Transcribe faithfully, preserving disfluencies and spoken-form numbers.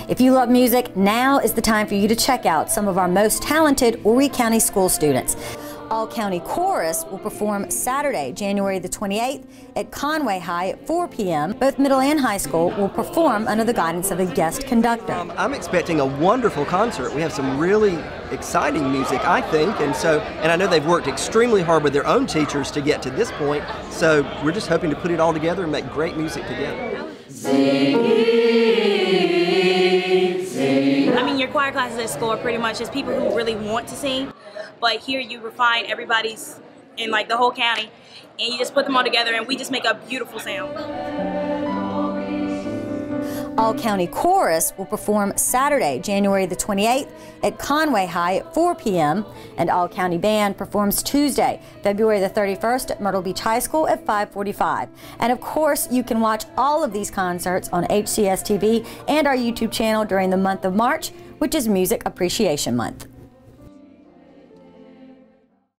If you love music, now is the time for you to check out some of our most talented Horry County school students. All County Chorus will perform Saturday, January the twenty-eighth at Conway High at four p m Both middle and high school will perform under the guidance of a guest conductor. Um, I'm expecting a wonderful concert. We have some really exciting music, I think, and so, and I know they've worked extremely hard with their own teachers to get to this point, so we're just hoping to put it all together and make great music together. Singing, singing. I mean, your choir classes at school are pretty much just people who really want to sing, but here you refine everybody's in like the whole county, and you just put them all together, and we just make a beautiful sound. All County Chorus will perform Saturday, January the twenty-eighth at Conway High at four p m and All County Band performs Tuesday, February the thirty-first at Myrtle Beach High School at five forty-five. And of course, you can watch all of these concerts on H C S T V and our YouTube channel during the month of March, which is Music Appreciation Month.